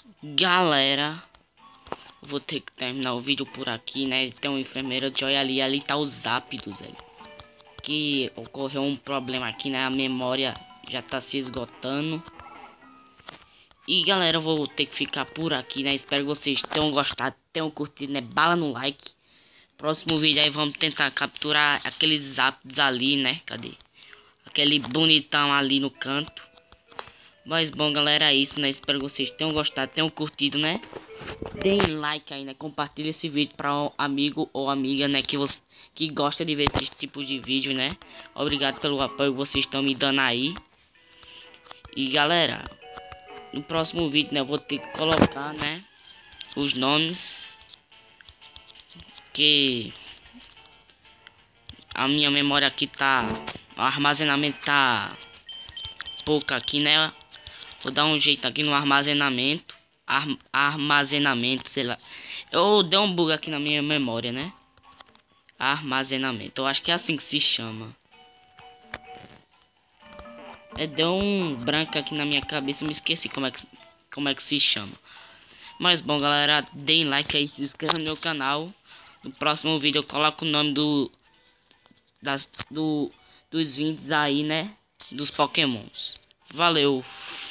Galera, vou ter que terminar o vídeo por aqui, né? Tem uma enfermeira de olha ali tá os ápidos, velho. Que ocorreu um problema aqui, né? A memória já tá se esgotando. E galera, eu vou ter que ficar por aqui, né? Espero que vocês tenham gostado, tenham curtido, né? Bala no like. Próximo vídeo aí vamos tentar capturar aqueles ápidos ali, né? Cadê? Aquele bonitão ali no canto. Mas bom, galera, é isso, né? Espero que vocês tenham gostado, tenham curtido, né? Deem like aí, né? Compartilhe esse vídeo para um amigo ou amiga, né? Que gosta de ver esses tipos de vídeo, né? Obrigado pelo apoio que vocês estão me dando aí. E galera, no próximo vídeo, né? Eu vou ter que colocar, né? Os nomes. Que a minha memória aqui tá... O armazenamento tá pouco aqui, né? Vou dar um jeito aqui no armazenamento. Armazenamento, sei lá. Eu dei um bug aqui na minha memória, né? Armazenamento. Eu acho que é assim que se chama. Deu um branco aqui na minha cabeça. Me esqueci como é que se chama. Mas bom, galera. Deem like aí. Se inscreva no meu canal. No próximo vídeo eu coloco o nome dos vídeos aí, né? Dos Pokémons. Valeu.